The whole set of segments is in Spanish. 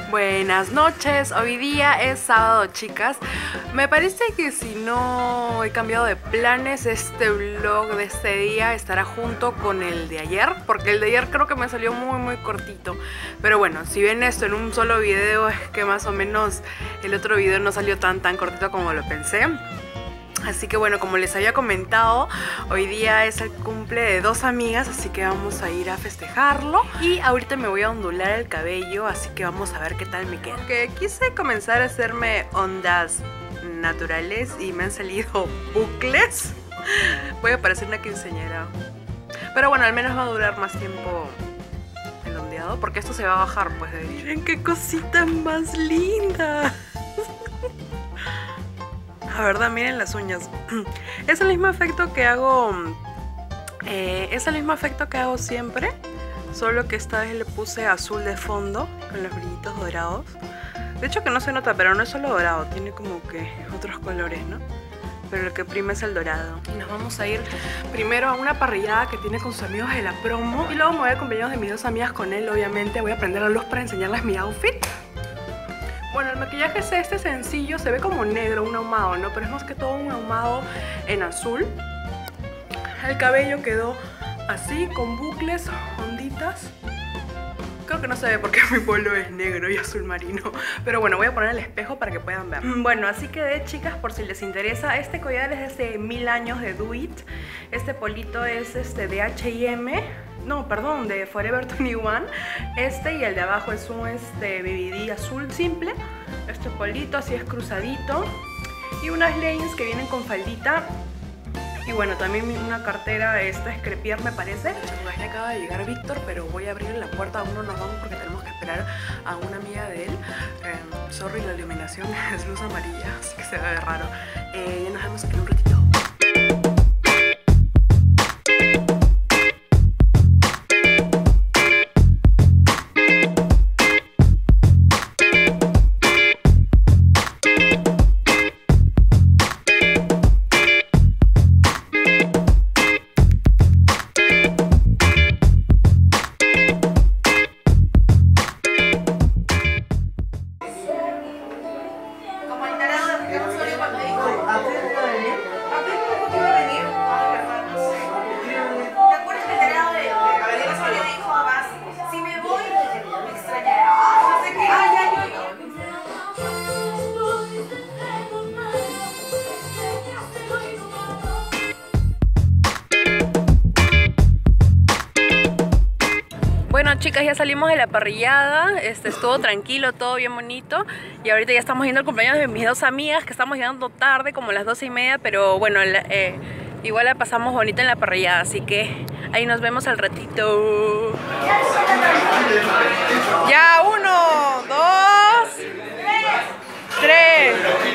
Buenas noches, hoy día es sábado, chicas. Me parece que si no he cambiado de planes, este vlog de este día estará junto con el de ayer, porque el de ayer creo que me salió muy cortito. Pero bueno, si ven esto en un solo video, es que más o menos el otro video no salió tan cortito como lo pensé. Así que bueno, como les había comentado, hoy día es el cumple de dos amigas, así que vamos a ir a festejarlo. Y ahorita me voy a ondular el cabello, así que vamos a ver qué tal me queda. Porque quise comenzar a hacerme ondas naturales y me han salido bucles. Voy a parecer una quinceañera. Pero bueno, al menos va a durar más tiempo el ondeado, porque esto se va a bajar, pues. Miren qué cosita más linda. La verdad, miren las uñas. Es el mismo efecto que hago. Es el mismo efecto que hago siempre. Solo que esta vez le puse azul de fondo con los brillitos dorados. De hecho que no se nota, pero no es solo dorado. Tiene como que otros colores, ¿no? Pero lo que prima es el dorado. Y nos vamos a ir primero a una parrillada que tiene con sus amigos de la promo. Y luego me voy a acompañar de mis dos amigas con él, obviamente. Voy a prender la luz para enseñarles mi outfit. Bueno, el maquillaje es este sencillo, se ve como negro, un ahumado, ¿no? Pero es más que todo un ahumado en azul. El cabello quedó así, con bucles, onditas. Creo que no se ve porque mi polo es negro y azul marino. Pero bueno, voy a poner el espejo para que puedan ver. Bueno, así quedé, chicas, por si les interesa. Este collar es de hace 1000 años de Do It. Este polito es de H&M. No, perdón, de Forever 21. Este y el de abajo es un BBD azul simple. Este polito así es cruzadito. Y unas leggings que vienen con faldita. Y bueno, también una cartera, esta es crepier, me parece. Ya acaba de llegar Víctor, pero voy a abrir la puerta. Aún no nos vamos porque tenemos que esperar a una amiga de él. Sorry, la iluminación es luz amarilla, así que se ve raro. Ya nos vemos aquí en un ratito. Bueno, chicas, ya salimos de la parrillada, estuvo tranquilo, todo bien bonito. Y ahorita ya estamos yendo al cumpleaños de mis dos amigas, que estamos llegando tarde, como las 12:30. Pero bueno, igual la pasamos bonito en la parrillada, así que ahí nos vemos al ratito. Ya, 1, 2, 3.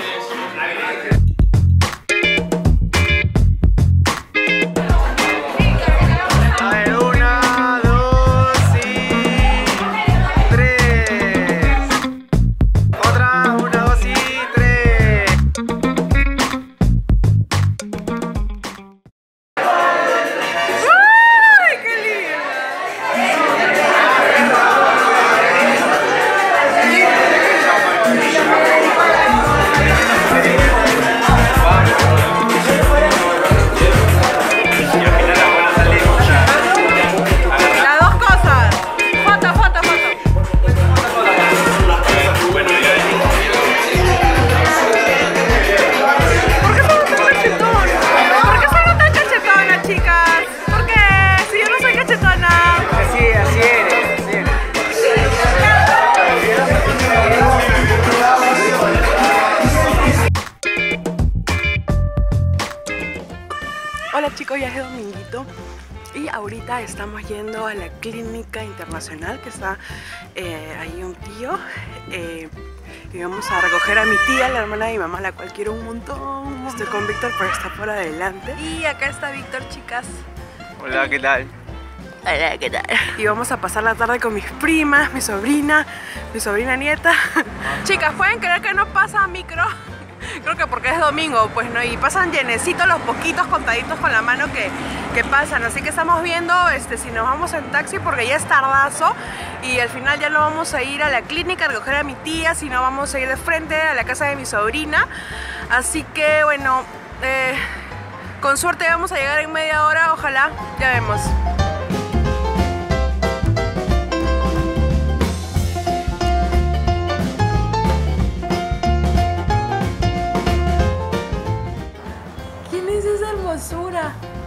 Hola chicos, ya es dominguito y ahorita estamos yendo a la clínica internacional que está ahí un tío y vamos a recoger a mi tía, la hermana de mi mamá, la cual quiero un montón. Estoy con Víctor, pero está por adelante. Y acá está Víctor, chicas. Hola, ¿qué tal? Hola, ¿qué tal? Y vamos a pasar la tarde con mis primas, mi sobrina nieta. Chicas, ¿pueden creer que no pasa micro? Creo que porque es domingo, pues no, y pasan llenecitos los poquitos contaditos con la mano que pasan. Así que estamos viendo si nos vamos en taxi porque ya es tardazo y al final ya no vamos a ir a la clínica a recoger a mi tía, sino vamos a ir de frente a la casa de mi sobrina. Así que bueno, con suerte vamos a llegar en media hora, ojalá, ya vemos. ¿Quién es esa hermosura?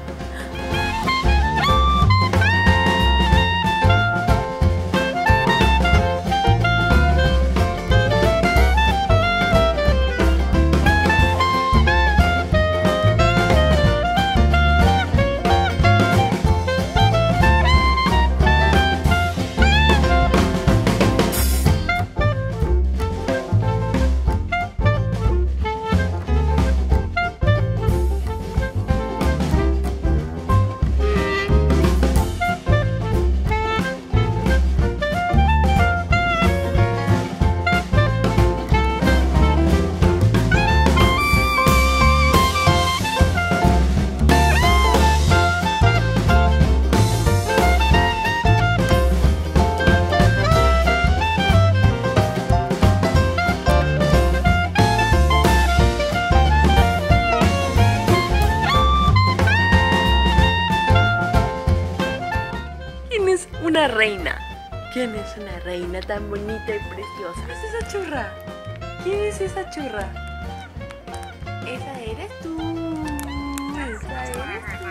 Una reina. ¿Quién es una reina tan bonita y preciosa? ¿Quién es esa churra? ¿Quién es esa churra? Esa eres tú. Esa eres tú.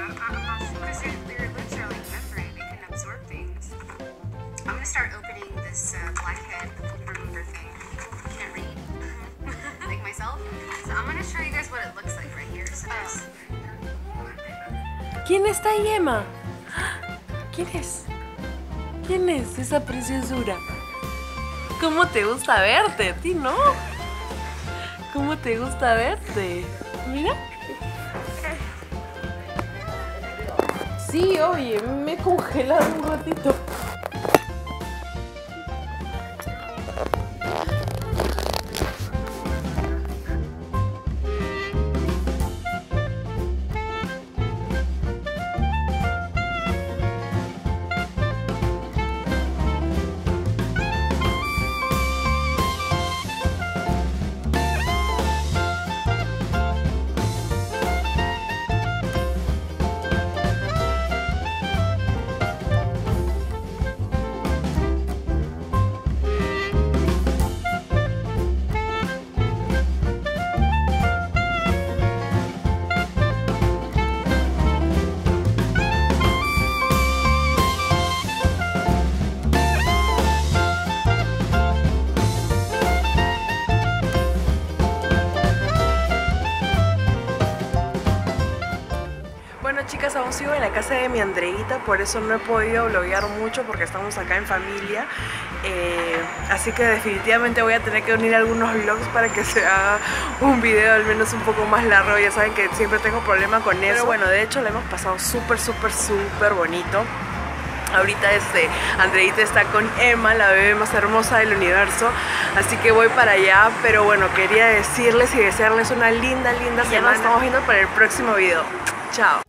I'm gonna start opening this blackhead remover thing. Can't read, like myself. So I'm gonna show you guys what it looks like right here. So ¿Quién está ahí, Emma? ¿Quién es? ¿Quién es esa preciosura? ¿Cómo te gusta verte, a ti, no? ¿Cómo te gusta verte? Mira. Sí, oye, me he congelado un ratito. Chicas, aún sigo en la casa de mi Andreita, por eso no he podido vloguear mucho porque estamos acá en familia, así que definitivamente voy a tener que unir algunos vlogs para que se haga un video al menos un poco más largo. Ya saben que siempre tengo problema con eso, pero bueno, de hecho la hemos pasado súper bonito. Ahorita Andreita está con Emma, la bebé más hermosa del universo, así que voy para allá. Pero bueno, quería decirles y desearles una linda semana. Nos estamos viendo para el próximo video. Chao.